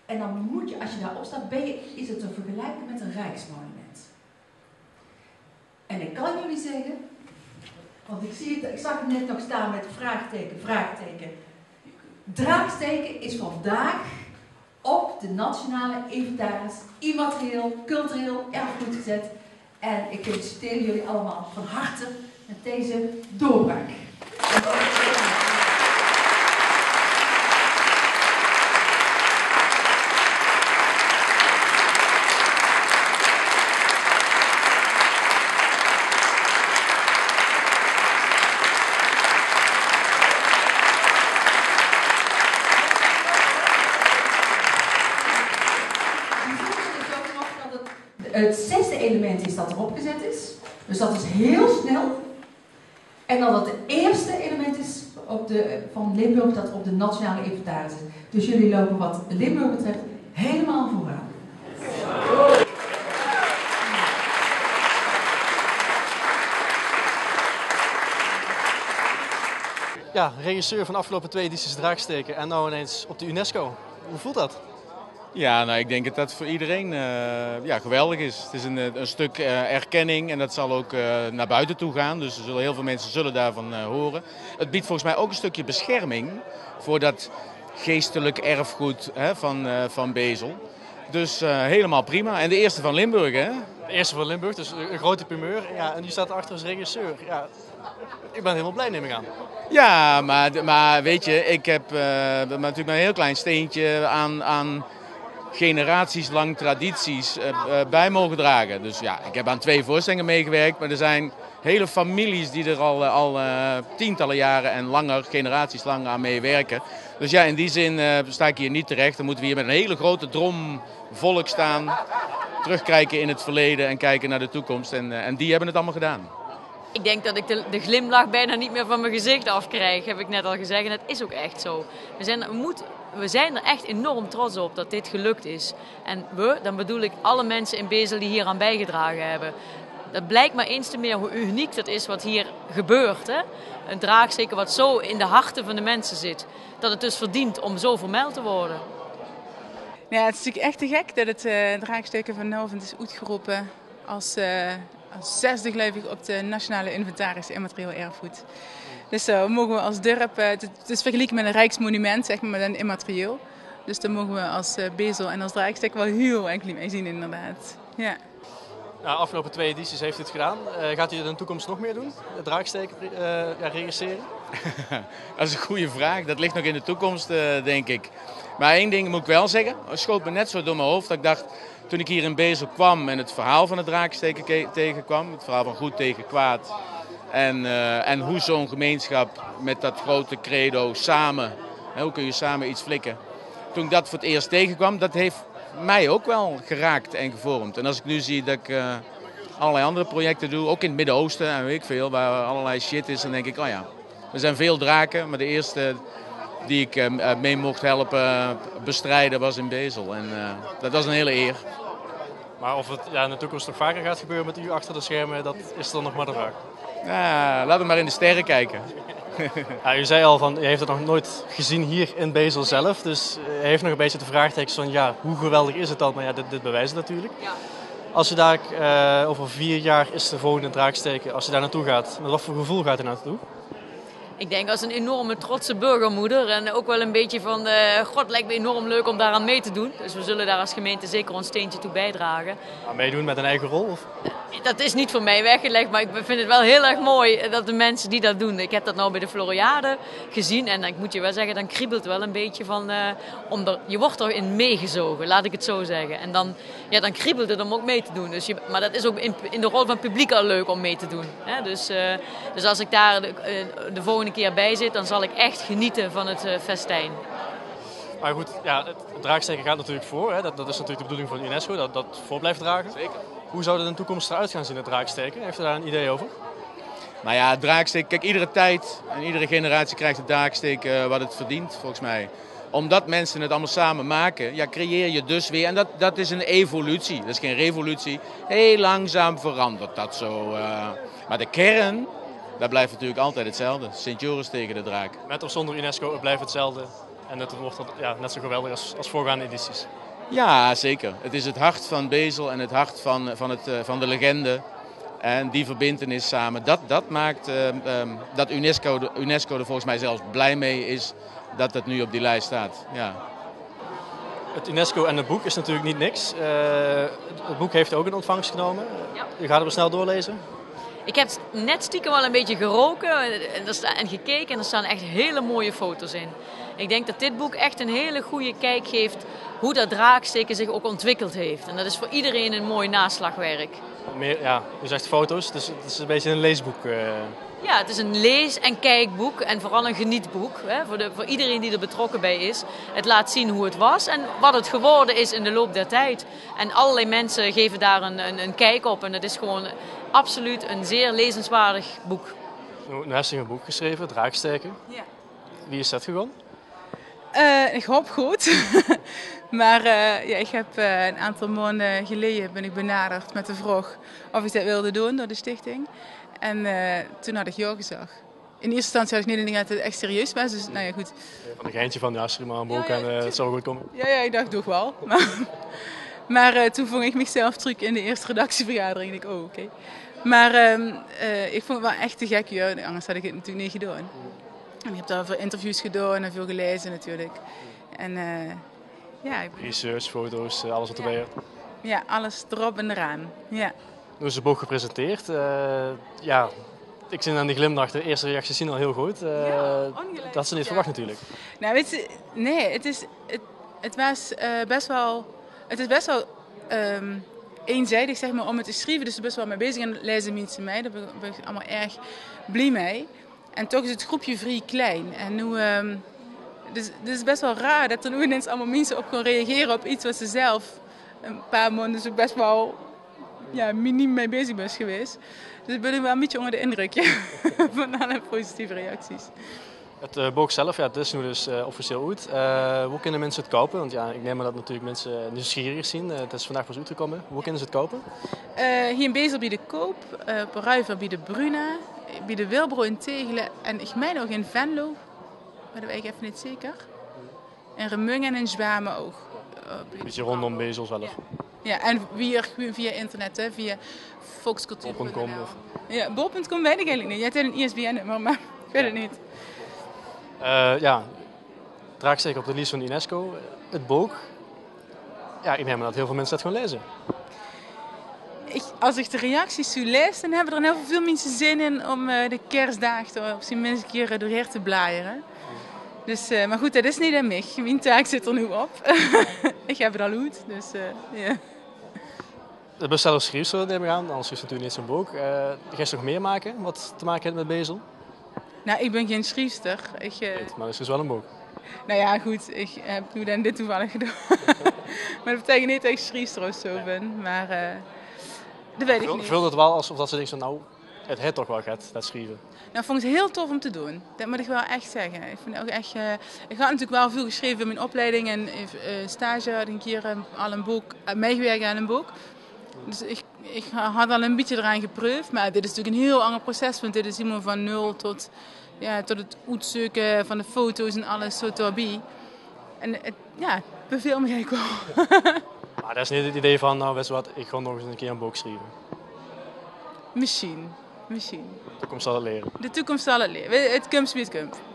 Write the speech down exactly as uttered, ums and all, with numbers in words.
En dan moet je, als je daarop staat, ben je, is het te vergelijken met een rijksmonument. En ik kan jullie zeggen, want ik, zie het, ik zag het net nog staan met vraagteken, vraagteken. Draagsteken is vandaag op de nationale inventaris immaterieel, cultureel erfgoed gezet. En ik feliciteer jullie allemaal van harte met deze doorbraak. Het zesde element is dat erop gezet is. Dus dat is heel snel. En dan dat het eerste element is op de, van Limburg dat op de nationale inventaris is. Dus jullie lopen wat Limburg betreft helemaal vooraan. Ja, regisseur van de afgelopen twee edities Draagsteken en nou ineens op de UNESCO. Hoe voelt dat? Ja, nou, ik denk dat dat voor iedereen uh, ja, geweldig is. Het is een, een stuk uh, erkenning en dat zal ook uh, naar buiten toe gaan. Dus er zullen, heel veel mensen zullen daarvan uh, horen. Het biedt volgens mij ook een stukje bescherming voor dat geestelijk erfgoed hè, van, uh, van Bezel. Dus uh, helemaal prima. En de eerste van Limburg, hè? De eerste van Limburg, dus een grote primeur. Ja, en u staat erachter als regisseur. Ja, ik ben helemaal blij, neem ik aan. Ja, maar, maar weet je, ik heb uh, natuurlijk maar een heel klein steentje aan... aan generaties lang tradities uh, uh, bij mogen dragen. Dus ja, ik heb aan twee voorstellingen meegewerkt, maar er zijn hele families die er al, uh, al uh, tientallen jaren en langer, generaties lang aan meewerken. Dus ja, in die zin uh, sta ik hier niet terecht. Dan moeten we hier met een hele grote drom volk staan, terugkijken in het verleden en kijken naar de toekomst. En, uh, en die hebben het allemaal gedaan. Ik denk dat ik de, de glimlach bijna niet meer van mijn gezicht afkrijg, heb ik net al gezegd. En dat is ook echt zo. We zijn, we moet, we zijn er echt enorm trots op dat dit gelukt is. En we, dan bedoel ik alle mensen in Bezel die hier aan bijgedragen hebben. Dat blijkt maar eens te meer hoe uniek dat is wat hier gebeurt. Hè? Een draagsteken wat zo in de harten van de mensen zit. Dat het dus verdient om zo vermeld te worden. Ja, het is natuurlijk echt te gek dat het uh, draagsteken van Novent is uitgeroepen als... Uh, Als zesde geloof ik op de nationale inventaris immaterieel erfgoed. Dus daar uh, mogen we als dorp, uh, het is vergeleken met een rijksmonument, zeg maar, met een immaterieel. Dus daar mogen we als uh, Bezel en als Draagsteek wel heel enkel mee zien inderdaad. Ja. Nou, afgelopen twee edities heeft u het gedaan. Uh, gaat u het in de toekomst nog meer doen? De Draagsteken uh, ja, regisseren? Dat is een goede vraag. Dat ligt nog in de toekomst, uh, denk ik. Maar één ding moet ik wel zeggen. Het schoot me net zo door mijn hoofd dat ik dacht... Toen ik hier in Bezel kwam en het verhaal van het Draagsteken tegenkwam, het verhaal van goed tegen kwaad en, uh, en hoe zo'n gemeenschap met dat grote credo samen, hè, hoe kun je samen iets flikken. Toen ik dat voor het eerst tegenkwam, dat heeft mij ook wel geraakt en gevormd. En als ik nu zie dat ik uh, allerlei andere projecten doe, ook in het Midden-Oosten en weet ik veel, waar allerlei shit is, dan denk ik, oh ja, er zijn veel draken, maar de eerste die ik uh, mee mocht helpen bestrijden was in Bezel. En uh, dat was een hele eer. Maar of het ja, in de toekomst nog vaker gaat gebeuren met u achter de schermen, dat is dan nog maar de vraag. Ja, laten we maar in de sterren kijken. Ja, u zei al, van, u heeft het nog nooit gezien hier in Bezel zelf. Dus u heeft nog een beetje de vraagtekens van ja, hoe geweldig is het dan? Maar ja, dit, dit bewijst natuurlijk. Ja. Als je daar uh, over vier jaar is de volgende Draagsteken, als je daar naartoe gaat, met wat voor gevoel gaat u naartoe? Ik denk als een enorme trotse burgermoeder en ook wel een beetje van, uh, god, lijkt me enorm leuk om daaraan mee te doen. Dus we zullen daar als gemeente zeker ons steentje toe bijdragen. Maar meedoen met een eigen rol? Of? Dat is niet voor mij weggelegd, maar ik vind het wel heel erg mooi dat de mensen die dat doen. Ik heb dat nou bij de Floriade gezien en ik moet je wel zeggen, dan kriebelt wel een beetje van, uh, om er, je wordt erin meegezogen, laat ik het zo zeggen. En dan, ja, dan kriebelt het om ook mee te doen. Dus je, maar dat is ook in, in de rol van publiek al leuk om mee te doen. Hè? Dus, uh, dus als ik daar de, uh, de volgende keer bij zit, dan zal ik echt genieten van het uh, festijn. Maar goed, ja, het Draagsteken gaat natuurlijk voor. Hè? Dat, dat is natuurlijk de bedoeling van UNESCO, dat dat voor blijft dragen. Zeker. Hoe zou dat in de toekomst eruit gaan zien, het Draagsteken? Heeft u daar een idee over? Nou ja, het Draagsteken, kijk, iedere tijd en iedere generatie krijgt het Draagsteken wat het verdient, volgens mij. Omdat mensen het allemaal samen maken, ja, creëer je dus weer, en dat, dat is een evolutie, dat is geen revolutie. Heel langzaam verandert dat zo. Uh, maar de kern, dat blijft natuurlijk altijd hetzelfde. Sint Joris tegen de draak. Met of zonder UNESCO, het blijft hetzelfde. En het wordt ja, net zo geweldig als, als voorgaande edities. Ja, zeker. Het is het hart van Bezel en het hart van, van, het, van de legende. En die verbintenis samen, dat, dat maakt uh, um, dat UNESCO, de, UNESCO er volgens mij zelfs blij mee is dat het nu op die lijst staat. Ja. Het UNESCO en het boek is natuurlijk niet niks. Uh, het boek heeft ook in ontvangst genomen. Ja. U gaat het snel doorlezen? Ik heb net stiekem wel een beetje geroken en gekeken en er staan echt hele mooie foto's in. Ik denk dat dit boek echt een hele goede kijk geeft hoe dat draaksteken zich ook ontwikkeld heeft. En dat is voor iedereen een mooi naslagwerk. Meer, ja, u zegt foto's, dus het is een beetje een leesboek. Uh... Ja, het is een lees- en kijkboek en vooral een genietboek. Hè, voor, de, voor iedereen die er betrokken bij is. Het laat zien hoe het was en wat het geworden is in de loop der tijd. En allerlei mensen geven daar een, een, een kijk op. En het is gewoon absoluut een zeer lezenswaardig boek. Nu heeft ze een boek geschreven, Draaksteken. Ja. Wie is dat gewoon? Uh, ik hoop goed. maar uh, ja, ik heb uh, een aantal maanden geleden ben ik benaderd met de vraag of ik dat wilde doen door de stichting. En uh, toen had ik ja gezegd. In eerste instantie had ik niet dat het echt serieus was. Dus nou ja, goed. Van een geintje van, ja, schrijf maar een boek ja, ja, en uh, het zal goed komen. Ja, ja, ik dacht toch wel. Maar, maar uh, toen vond ik mezelf terug in de eerste redactievergadering. Ik dacht, oh, oké. Okay. Maar uh, uh, ik vond het wel echt te gek, ja. Anders had ik het natuurlijk niet gedaan. En ik heb daar veel interviews gedaan en veel gelezen natuurlijk. En uh, ja... Ik... Research, foto's, alles wat erbij ja. hoort. Ja, alles erop en eraan. Ja. Nu is het boek gepresenteerd. Uh, ja, ik zit aan die glimlach. De eerste reacties zien al heel goed. Uh, ja, dat ze niet ja. verwacht natuurlijk. Nou, weet je, nee, het is, het, het was uh, best wel, het is best wel um, eenzijdig zeg maar om het te schrijven. Dus er best wel mee bezig en lezen mensen mij. Daar ben ik allemaal erg blij mee. En toch is het groepje vrij klein. En nu, um, dus, dus het is best wel raar dat er nu ineens allemaal mensen op gaan reageren op iets wat ze zelf een paar maanden dus best wel ja, miniem mee bezig ben geweest. Dus ik ben wel een beetje onder de indruk ja, van alle positieve reacties. Het uh, boek zelf, ja, het is nu dus uh, officieel uit. Uh, hoe kunnen mensen het kopen? Want ja, ik neem aan dat natuurlijk mensen nieuwsgierig zien. Uh, het is vandaag pas uitgekomen. Hoe kunnen ze het kopen? Uh, hier in Bezel bij de Koop, uh, op Ruiver bij de Bruna, bij de Wilbro in Tegelen en ik meen ook in Venlo, maar dat weet ik even niet zeker. In Remungen en in Zwamen ook. Uh, een beetje rondom Bezel zelf. Ja, ja en via, via internet, hè, via volkscultuur punt com. Ja, bol punt com weet ik eigenlijk niet. Jij hebt een I S B N-nummer, maar ik weet het niet. Uh, ja, Draaksteken op de lijst van UNESCO. Het boek. Ja, ik neem aan dat heel veel mensen dat gaan lezen. Ik, als ik de reacties zo lees, dan hebben er heel veel mensen zin in om uh, de kerstdagen op zijn minst een keer doorheen te bladeren. Dus, uh, maar goed, dat is niet aan mij. Mijn taak zit er nu op. Ik heb het al goed, dus ja. Uh, yeah. De besteller schreef zo neem ik aan, anders is het natuurlijk niet zo'n boek. Uh, ga je nog meer maken wat te maken heeft met Bezel? Nou, ik ben geen schrijfster. Ik, uh... Weet, maar het is dus wel een boek. Nou ja, goed, ik heb nu dan dit toevallig gedaan. Maar dat betekent niet dat ik schrijfster of zo ben, maar uh, dat weet ik Vul, niet. Vul het wel alsof dat ze denken, nou, het heeft toch wel gaat, dat schrijven. Nou, ik vond het heel tof om te doen. Dat moet ik wel echt zeggen. Ik, vind ook echt, uh, ik had natuurlijk wel veel geschreven in mijn opleiding en uh, stage had ik een keer uh, al een boek, uh, meegewerkt aan een boek. Dus ik, ik had al een beetje eraan geproefd, maar dit is natuurlijk een heel ander proces, want dit is helemaal van nul tot, ja, tot het uitzoeken van de foto's en alles zo erbij. En het, ja, het beviel me eigenlijk wel. Maar dat is niet het idee van, nou weet je wat, ik ga nog eens een keer een boek schrijven. Misschien, misschien. De toekomst zal het leren. De toekomst zal het leren. Het komt wie het komt.